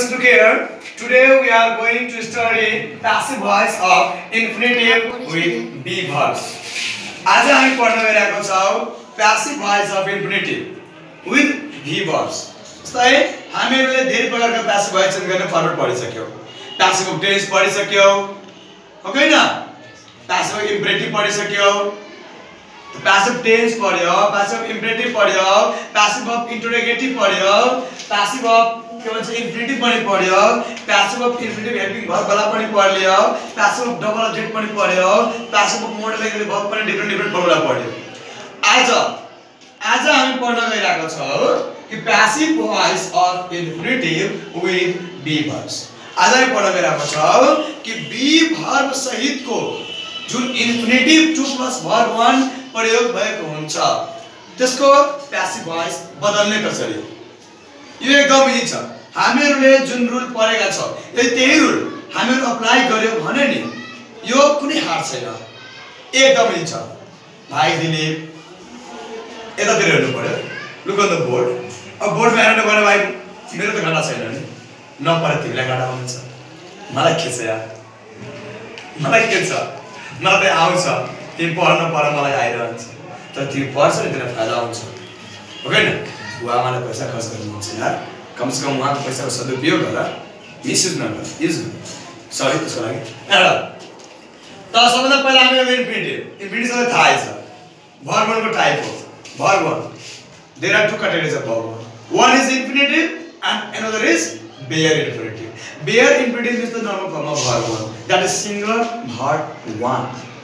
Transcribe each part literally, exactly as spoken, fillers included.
students, look here. Today we are going to study passive voice of infinitive with be-verbs. आज हामी पढ्न गइरहेको छौं passive voice of infinitive with be-verbs. जस्तै हामीहरुले धेरै प्रकारका passive voice चेन्ज गर्ने फर्मुला पढिसक्यौ. Passive of tense पढिसक्यौ. हो कि हैन? Passive of imperative पढिसक्यौ. Passive tense पढ्यो, passive of imperative पढ्यो, passive of interrogative पढ्यो, passive of के भन्छ infinitive पनि पढ्यो, passive of infinitive helping verb वाला पनि पढ्लियो, passive of double object पनि पढ्यो, passive of modifying verb पनि डिफरेंट डिफरेंट फर्मुला पढ्यो. आज आज हामी पढ्न गइरहेको छौं कि passive voice of infinitive with be-verbs. आज हामी पढ्न गइरहेको छौं कि be-verb सहितको जुन infinitive two plus verb one प्रयोग भएको हुन्छ त्यसको passive voice बदल्ने कसरी यो एकदम इजी छ. हामीहरुले जुन रुल पढेका छौ यदि त्यही रुल हामीहरु अप्लाई गर्यो भने नि यो कुनै हार्ड छैन, एकदम इजी छ. भाइ दिलीप यतातिर हेर्नु पर्यो. Look on the board. अब बोर्डमा हेर्नु पर्यो भाइ, मेरो त गाडा छैन नि, नपरे तिमीलाई गाडा हुन्छ. मलाई के छ यार, मलाई के छ, मलाई त आउँछ. तिमी पढ्न पर मलाई आइरहन्छ, तर तिमी पढ्छ नि तेरो फाइदा हुन्छ. हो हैन? बुवामाले पैसा खर्च गर्नुहुन्छ यार, कम से कम उहाँको पैसाको सदुपयोग गर, मिसयुज नगर, युज गर. सरी त्यसको लागि. हेर त सबभन्दा पहिला हामी इन्फिनिटिभ इन्फिनिटिभ सबैलाई थाहै छ. verb one को टाइप हो. verb one, there are two categories of verb one. One is infinitive and another is bare infinitive. Bare infinitive is the normal form of verb one, that is singular verb one.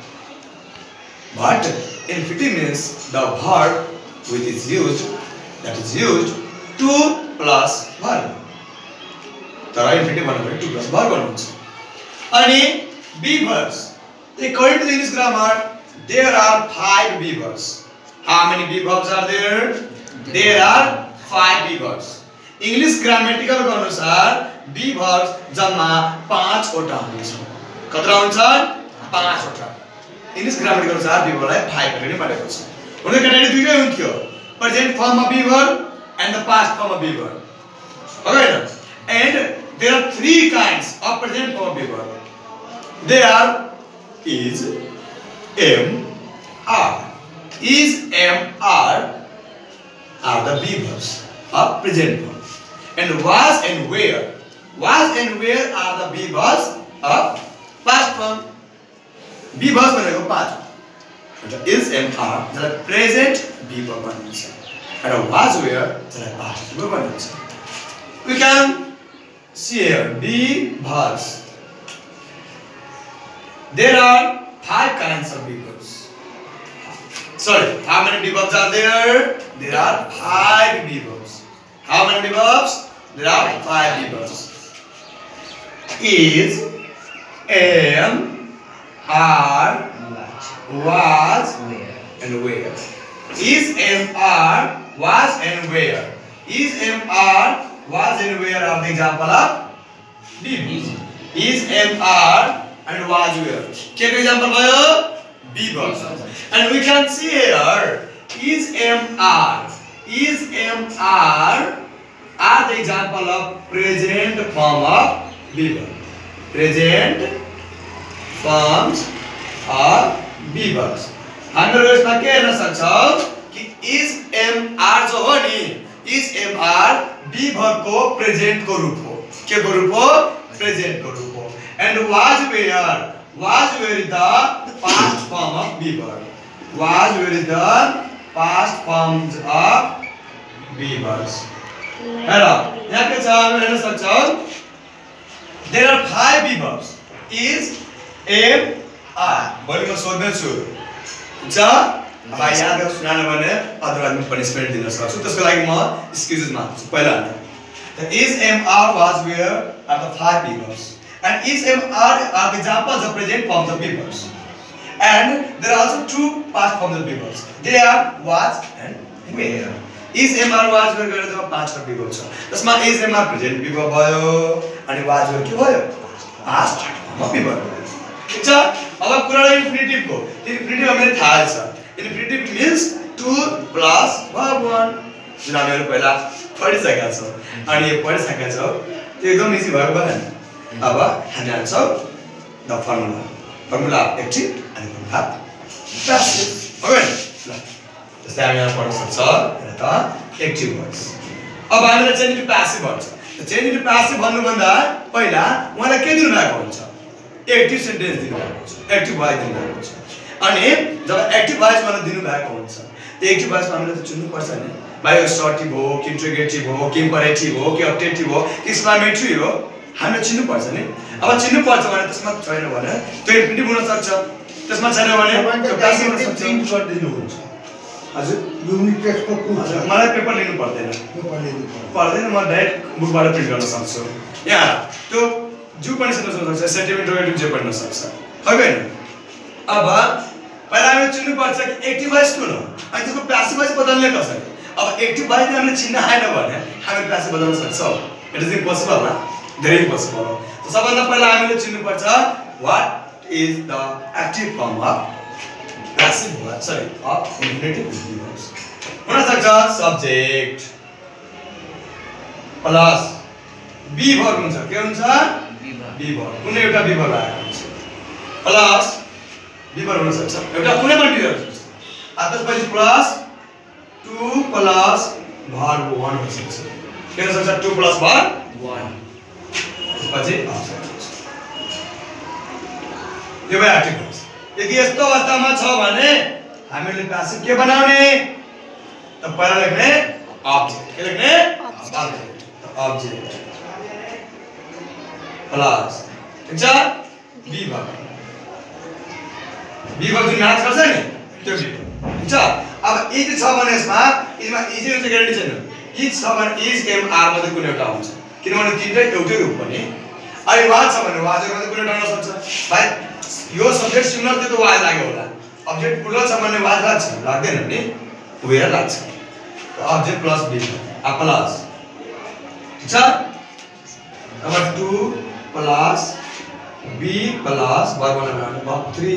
But infinitive means the verb which is used, that is used two plus verb. तर infinitive भन्नु two plus verb हुन्छ. अनि be-verbs, according to the English grammar, there are five be-verbs. How many be-verbs are there? There are five be-verbs. English grammatical को अनुसार be-verbs जम्मा पाँच वटा हुन्छ. कति हुन्छ? पाँच वटा. English grammatical अनुसार be-verb लाई five category बाँडेको छ. उनीहरु category दुईटै हुन्थ्यो, present form of be-verb and the past form of be-verb. Okay, and there are three kinds of present form of be-verb. They are is, am, are. Is, am, are are the be-verbs of present form. And was and where. Was and where are the be-verbs of past form. Be-verbs भनेको पाँच. Is, am, are जसलाई present be-verb भनिन्छ. And was where जसलाई past be-verb भनिन्छ. We can see here be-verbs. There are five kinds of be-verbs. Sorry, how many be-verbs are there? There are five be-verbs. How many be-verbs? There are five be-verbs. Is, am, are, was, and where. Is, am, are, was, and where. Is, am, are, was, and where are the example of be-verbs. Is, am, are, and was, where. के को example भयो? Be-verbs. And we can see here is, am, are. Is, am, are are the example of present form of be-verb. Present forms of be-verbs. हामीहरु यसमा के हेर्न सक्छौं कि is, am, are जो हो नि, is, am, are be-verb को present को रूप हो. के को रूप हो? Present को रूप हो. And was, where. Was, where is the past form of be-verb. Was, where is the past forms of be-verbs. Hello यहाँ के छ हामी हेर्न सक्छौं. There are five be-verbs. Is, am, are. भोलि म सोध्ने छु. हुन्छ? अब याद गरेर सुनाउन भने अदरवाइज म पनिशमेन्ट दिन सक्छु. त्यसको लागि म एक्सक्युजेस माग्छु. पहिला the is, am, are, was, where are the five be-verbs. And is, am, are are the examples of present forms of be-verbs. And there are also two past forms of be-verbs. They are was and where. Is, am, are, was, where गरेर जब पाँच वटा be-verb छ. त्यसमा is, am, are present be-verb भयो अनि was, where के भयो? Past form of be-verb. ठीक छ? अब कुरा infinitive को. Infinitive हामीलाई थाहा छ. Infinitive means two plus verb one. जुन हामीहरु पहिला पढिसकेका छौं. अनि यो पढिसकेका छौं. त्यो एकदम इजी भएको भएन अब हामी हाल्छौँ द फर्मुला फर्मुला एक्टिभ अनि फर्मुला प्यासिभ ओके ल जस्तै हामी यहाँ पढ्न सक्छ हेर त एक्टिभ भोइस अब हामीले चेन्ज टु प्यासिभ भन्छ चेन्ज टु प्यासिभ भन्नुभन्दा पहिला उहाँलाई के दिनु भएको हुन्छ एक्टिभ सेन्टेन्स दिनु भएको हुन्छ एक्टिभ भोइस दिनु भएको हुन्छ अनि जब एक्टिभ भोइस गर्न दिनु भएको हुन्छ त्यो एक्टिभ भोइसमा हामीले त चुन्नु पर्छ नि भाइ सर्टिभ हो कि इन्ट्रोगेटिभ हो कि इम्परेटिभ हो कि अब्जेक्टिभ हो कि एक्सक्लामेटरी हो हामीले चिन्नु पर्छ नि अब चिन्नु पर्छ भने त्यसमा छैन भने त्यो इन्फिनिटिभ हुन सक्छ त्यसमा छैन भने त्यो प्यासिभ हुन सक्छ प्रिन्ट गरिदिनु हुन्छ हजुर युनिट टेक्स्टको कुन हजुर मलाई पेपर लिनु पर्दैन पेपर लिनु पर्दैन म डाइरेक्ट बुकबाट प्रिन्ट गर्न सक्छु यहाँ त्यो जु पनि सक्न सक्छ सेन्टिभ इन्ट्रोगेटिभ जे पनि सक्छ हो हैन अब पहिला हामीले चिन्नु पर्छ कि एक्टिभ भोइस कुन हो अनि त्यसको प्यासिभ भोइस बदल्ने कसरी अब एक्टिभ भोइस हामीले चिन्न आएन भने हामी प्यासिभ बदल्न सक्छौँ इट इज इम्पोसिबल ना धेरै इम्पोसिबल हो सबभन्दा पहिला हामीले चिन्नु पर्छ what is the active form of passive voice sorry of infinitive voice हुन सक्छ सब्जेक्ट प्लस बी भर्ब हुन्छ के हुन्छ बी भर्ब कुनै एउटा बी भर्ब आएको हुन्छ प्लस बी भर्ब हुन सक्छ एउटा कुनै पनि बी भर्ब हुन्छ अब त्यसपछि plus to plus verb one हुन सक्छ के हुन सक्छ टू प्लस भर्ब वन त्यसपछि अब्जेक्ट हुन्छ यो भयो एक्टिभ भोइस यदि यस्तो अवस्थामा छ भने हामीले प्यासिभ के बनाउने त पहिला लेख्ने अब्जेक्ट के लेख्ने अब्जेक्ट अब्जेक्ट प्लस ठीक छ बी भर्ब बी भर्ब जुन म्याच गर्छ नि त्यो बी ठीक छ अब इज छ भने यसमा इजमा इज हुन्छ ग्यारेन्टी छैन इज छ भने इज एम आर मध्ये कुनै एउटा हुन्छ किनभने तीनटै एउटै रूप पनि अनि वाज छ भने वाजहरु मध्ये कुनै एउटा हुन सक्छ भाइ यो सब्जेक्ट सिमिलर त्यो त वाज लाग्यो होला अब्जेक्ट प्लस छ भने वाज लाग्छ लाग्दैन नि वेयर लाग्छ अब्जेक्ट प्लस बी आ प्लस ठीक छ अब to plus be plus verb बनाउनु verb three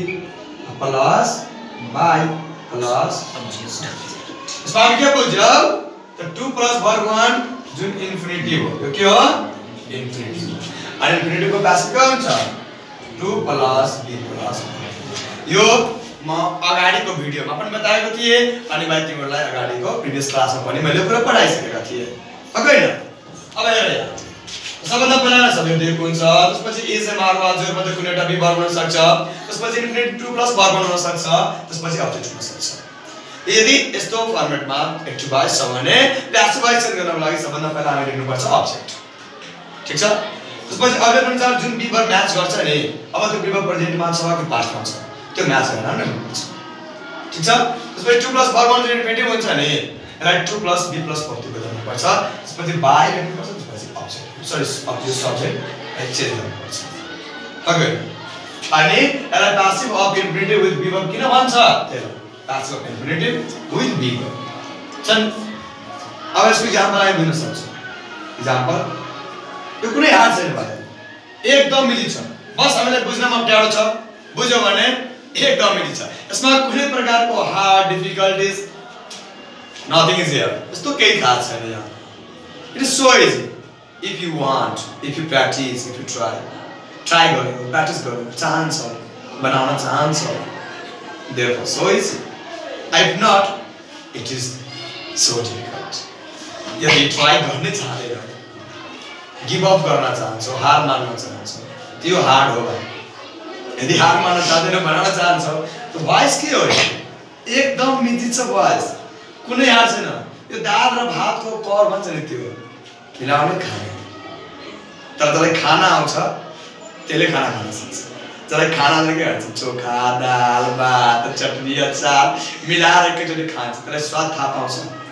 plus by plus object यसमा हामी के बुझ्यौ त टू प्लस वर्ब वन जुन इन्फिनिटिभ हो यो के हो इन्फिनिटिभ अनि इन्फिनिटिभ को प्यासिभ के हुन्छ टू प्लस बी प्लस यो म अगाडिको भिडियोमा पनि बताएको थिए अनि भाइ तिमीहरुलाई अगाडिको प्रिभियस क्लासमा पनि मैले पुरा पढाइसकेका थिए ओके न अब हेर यहाँ सबभन्दा पहिला सब्जेक्ट दिएको हुन्छ त्यसपछि इज एम आर वा जो मध्ये कुनै एउटा बी भर्ब हुन सक्छ त्यसपछि इन्फिनिटिभ टू प्लस भर्ब हुन सक्छ त्यसपछि अब्जेक्ट हुन सक्छ यदि यस्तो फर्मेटमा एक्टिभ भोइस छ भने प्यासिभ भोइस चेन्ज गर्नको लागि सबभन्दा पहिला हामीले लेख्नुपर्छ अब्जेक्ट ठीक छ त्यसपछि अब्जेक्ट अनुसार जुन बी भर्ब म्याच गर्छ नि अब त्यो बी भर्ब प्रेजेन्टमा छ कि पास्टमा छ त्यो म्याच गरेर लेख्नुपर्छ ठीक छ त्यसपछि टू प्लस भर्ब जुन इन्फिनिटिभ हुन्छ नि यसलाई to plus be plus verb गर्नुपर्छ त्यसपछि बाई लेख्नुपर्छ त्यसपछि object sorry object subject change गर्नुपर्छ ओके अनि यसलाई passive of infinitive with be verb किन भन्छ त्यही passive of infinitive with be verb चल अब यसको इक्जाम्पल हामी दिन सक्छौँ इक्जाम्पल यो कुनै हार्ड छैन भाइ एकदम इजी छ बस हामीलाई बुझ्नमा अप्ठ्यारो छ बुझ्यो भने एकदम इजी छ यसमा कुनै प्रकारको hard difficulties nothing is here यस्तो केही खास छैन यहाँ it is so easy if you want if you practice if you try try गर्यो प्र्याक्टिस गर्यो चाहन्छ बनाउन चाहन्छ therefore so easy if not it is so difficult यदि ट्राई गर्ने चाहदैन गिभ अप गर्न चाहन्छौ हार मान्न चाहन्छौ त्यो हार्ड हो भाइ यदि हार मान्न चाहदैन बनाउन चाहन्छौ त भोइस के हो एकदम मिठी छ भोइस कुनै हार छैन यो दाल र भातको कर भन्छ नि त्यो मिलाउने खाने तर जसलाई खाना आउँछ त्यसले खाना खान सक्छ जसलाई खाना आउँदैन के गर्छ चोखा दाल भात चटनी अचार मिलाएर एकैचोटि खान्छ त्यसलाई स्वाद थाहा पाउँछ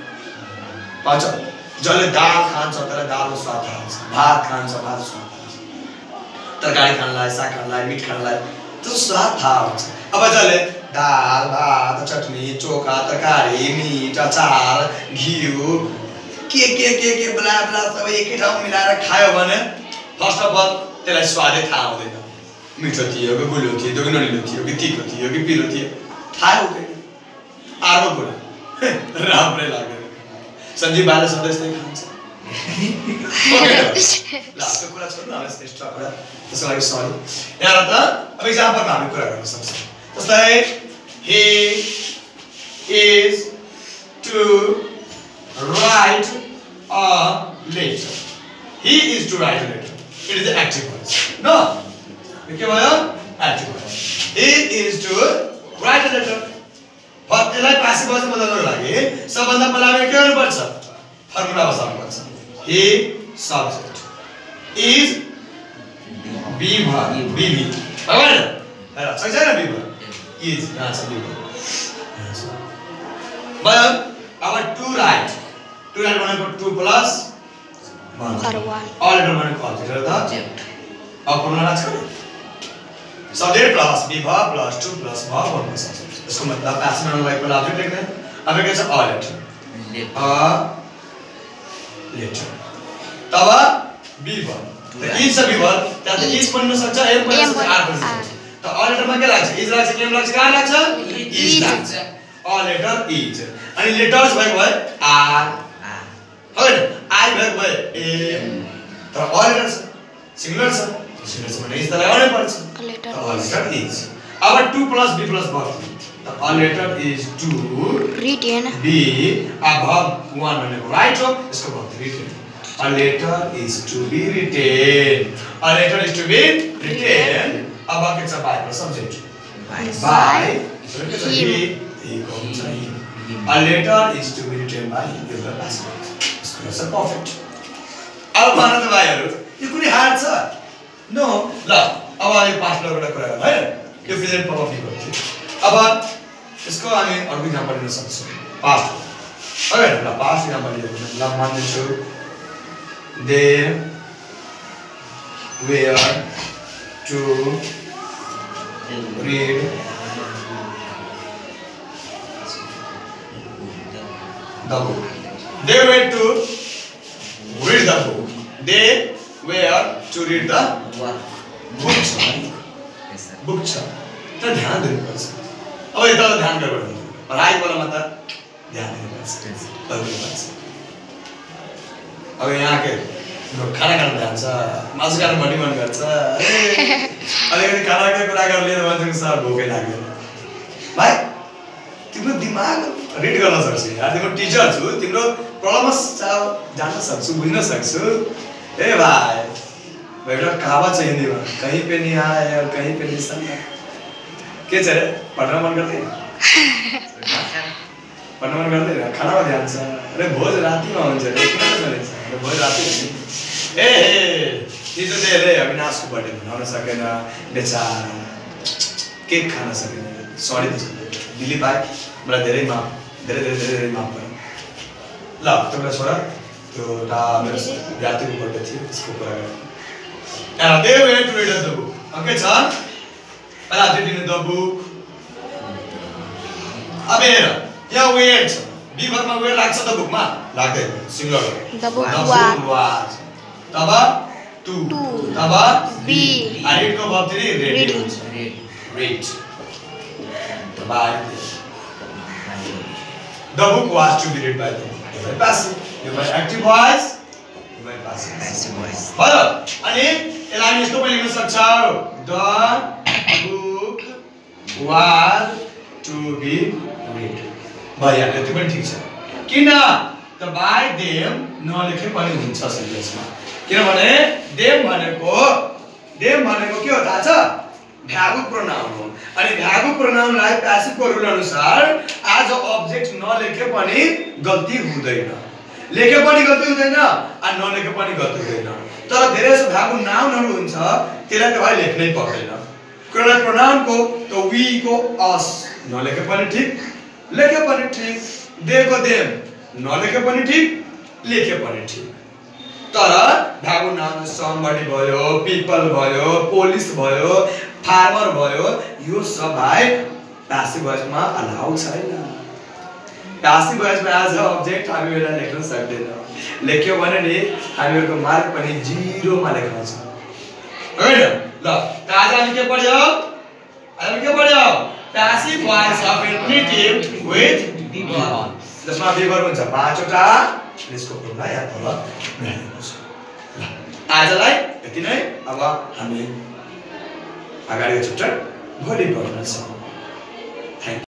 पाउँछ जसले दाल खान्छ त्यसलाई दालको स्वाद थाहा हुन्छ भात खान्छ भात स्वाद थाहा हुन्छ तरकारी खानलाई साग खानलाई मिठ खानलाई त्यो स्वाद थाहा हुन्छ अब जसले दाल भात चटनी चोखा तरकारी मिठ अचार घिउ के के के के बला बला सबै एकै ठाउँ मिलाएर खायो भने फर्स्ट अफ अल त्यसलाई स्वादै थाहा हुँदैन मिठो थियो कि गुलियो थियो कि नलिलो थियो कि तिखो थियो कि पिरो थियो थाहा हुँदैन अर्को कुरा राम्रै लाग्दैन सञ्जीव भाइले सधैँ यस्तै खान्छ ल त्यो कुरा छोड्नु हामी एक्स्ट्रा कुरा त्यसको लागि सरी यहाँ त अब एक्जाम्पलमा हामी कुरा गर्न सक्छौँ जस्तै he is to write a letter he is to write a letter it is the active voice no के भयो active voice he is to write a letter but यसलाई passive voice मा बदल्नको लागि सबभन्दा पहिला हामी के गर्नुपर्छ फर्मुला बसाल्नुपर्छ he subject is be-verb be-verb हैन हैन सही छैन be-verb is यहाँ छ be-verb but our to write to write भनेको two plus one all letter भनेको object हो त अब फर्मुला छ subject plus be-verb plus to plus verb one plus subject यसको मतलब passive नम्बर लागि पहिला object लेख्ने अब के छ all letter a letter तब be-verb त is छ be-verb त्यहाँ त is पनि हुन सक्छ m पनि सक्छ r पनि सक्छ त all letter मा के लाग्छ is लाग्छ m लाग्छ कहाँ लाग्छ is लाग्छ all letter is अनि letters भएको भए r हैन i भएको भए m तर all letters सिंगुलर छ सिंगुलर छ भने is त लगाउनै पर्छ all letter is अब two plus b plus verb the all letter is to written be above one भनेको right हो यसको verb written a letter is to be written a letter is to be written अब के छ by plus subject by so के छ he he comes him a letter is to be written by him यो त passive यसको छ perfect अब भन्न त भाइहरु यो कुनै हार्ड छ नो ल अब यो पास्ट लबाट कुरा गरौँ हैन यो प्रेजेन्ट फर्म अफ verb थियो अब यसको हामी अर्को एक्जाम्पल लिन सक्छौँ पास्ट हैन ल पास्ट एक्जाम्पल लिएको ल मान्छु they were to read the book they were to read the book they were to read the book book छ त ध्यान दिनुपर्छ अब यो त ध्यान गर्नु पढाइ गर्नमा त ध्यान दिनुपर्छ दिनुपर्छ अब यहाँ के खाना खान जान्छ मासु खान बढी मन गर्छ अलिकति खानाको कुरा गर्ने भन्छ सर भोकै लाग्यो भाइ तिम्रो दिमाग रिड गर्न सक्छु यार तिम्रो टिचर छु तिम्रो प्रब्लम जान्न सक्छु बुझ्न सक्छु ए भाइ एउटा कहावत छ हिन्दीमा कहीं पे नहीं आया कहीं पे नहीं सुना के छ रे पढ्न मन गर्दैन पढ्न मन गर्दैन खानामा ध्यान छ अरे भोज रातिमा हुन्छ रे किन चलेछ अरे भोज राति ए हिजो चाहिँ रे अविनाशको बर्थडे मनाउन सकेन बेचारा केक खान सकेन सरी दिलीप भाइ मलाई धेरै माफ धेरै धेरै धेरै धेरै माफ गर्नु ल त्यो छोरा त्यो एउटा मेरो जातिको बर्थडे थियो त्यसको कुरा गर्नु and they went to read the book okay sir पहिला त्यो दिनु द बुक अब हेर यहाँ वेट be-verb मा वेट लाग्छ द बुकमा लाग्दैन सिंगुलर द बुक was तब to तब be I read को verb three read read तब the book was to be read by them by passive by active voice by passive voice भयो अनि यसलाई हामी यस्तो पनि लेख्न सक्छौं the book was to be read भयो यति पनि ठीक छ किन त by them नलेखे पनि हुन्छ सेन्टेन्समा किनभने them भनेको them भनेको के हो थाहा छ भ्यागु प्रोनाउन हो अनि भ्यागु प्रोनाउनलाई प्यासिभको रुल अनुसार एज अ अब्जेक्ट नलेखे पनि गल्ती हुँदैन लेखे पनि गल्ती हुँदैन अनि नलेखे पनि गल्ती हुँदैन तर धेरै जसो भ्यागु नाउनहरु हुन्छ त्यसलाई त भाइ लेख्नै पर्दैन कुनै प्रोनाउनको त वी को अस नलेखे पनि ठीक लेखे पनि ठीक दे को देम नलेखे पनि ठीक लेखे पनि ठीक तर भ्यागु नाउन समबडी भयो पीपल भयो पुलिस भयो फार्मर भयो यो सब भाइ प्यासिभ भोइसमा अलाउ छैन प्यासिभ भोइसमा एज अ अब्जेक्ट हामी यसलाई लेख्न सक्दैन लेख्यो भने नि हामीहरुको मार्क पनि जीरो मा लेख्नुहुन्छ हैन ल त आज हामी के पढ्यौ आज हामी के पढ्यौ passive voice of infinitive with be-verb जसमा be-verb हुन्छ पाँचवटा यसको फर्मुला यहाँ तल राखेको छ ल आजलाई यति नै अब हामी अगाडिको च्याप्टर भोलि पढ्नेछौँ